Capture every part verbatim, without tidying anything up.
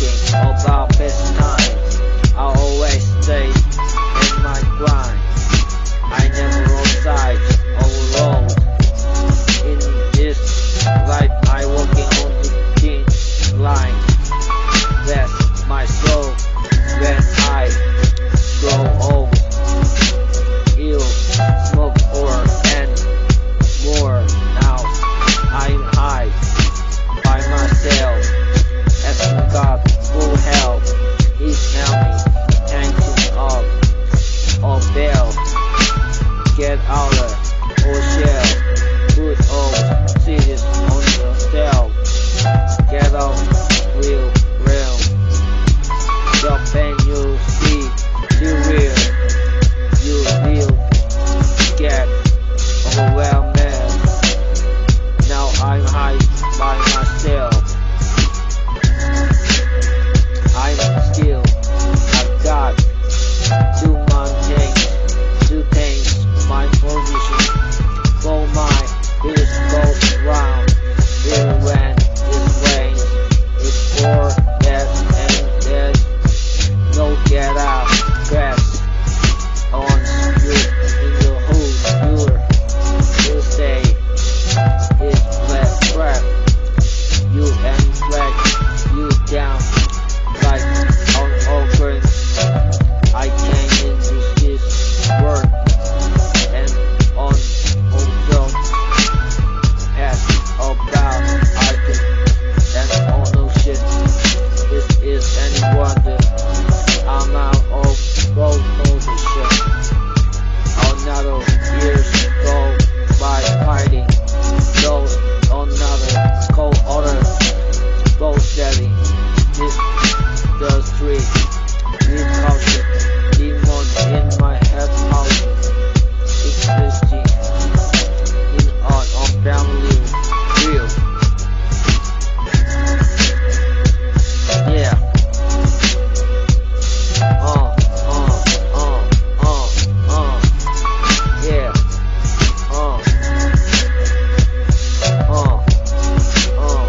thinking about best time. I always stay in my grind. I never roll sides or road. In this life, I walking on the thin line. Bless my soul when I grow old. Ill, smoke or and more. Now I'm high by myself, asking God for help. He tell me, tension up or bail. Get out of or shell. Put old cities on the shelf. Get out real realm. The pain you see too real. You will get overwhelmed. Now I'm high by myself. I'm still a god to maintain, to change my position. For my wheels goes round. Here when it rains, it's for that and there's no get out. Grass on you in the hood, you're, you stay. It's flat crap. You and flag you down like on open. I came into this world and on also ask about I can and all no shit. This is any wonder. I'm out of road position. Another years go by fighting. Those another cold order go steady. This the street. This culture. Demons in my head house. Existing in art of family real. Yeah. Uh, uh, uh, uh, uh. Yeah. Uh. Uh. Uh.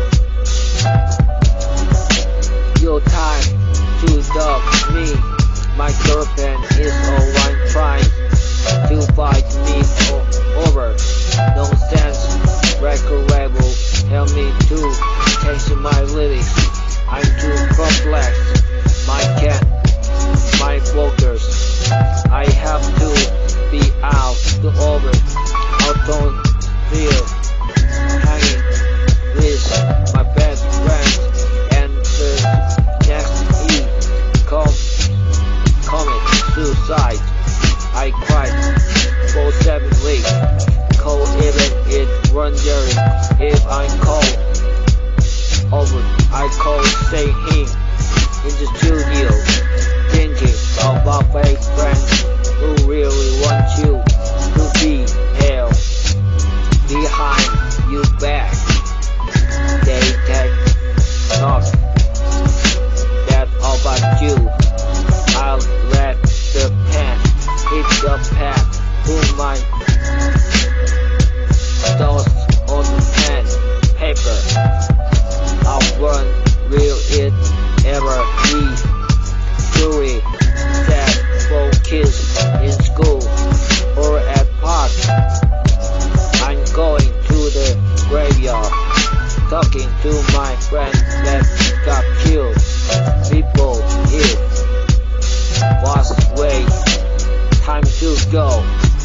Your time to dub me. My girlfriend is always trying to fight me o- over. No sense, record label, help me to change my lyrics. I'm too complex. My cat, my focus. I have to be out to over. Out on field, hanging with my best friend. And the next E come, commit suicide. I cried for seven weeks. Cold even it wondering if I'm cold. Over, I call say him in the studio, thinking about fake friends who really want you to be hell behind you back. They take talk that about you. I'll let the pen hit the pad. Pull my thoughts on the pen paper. I'll run will it ever be story that for kids in school or at park. I'm going to the graveyard, talking to my friend that got killed. People here was way time to go.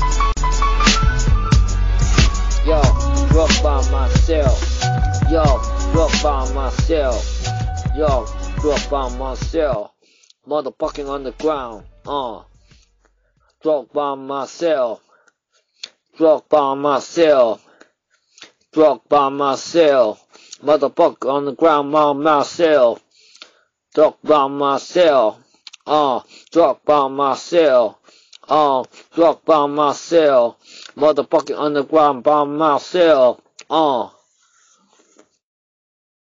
Yo, drop by myself. Yo, drop by myself. Yo, drop by myself. Motherfucking on the ground. Uh. Drop by myself. Drop by myself. Drop by myself. Motherfucker on the ground by myself. Drop by myself. Uh. Drop by myself. Uh. Drop by myself. Motherfucking on the ground by myself. Uh.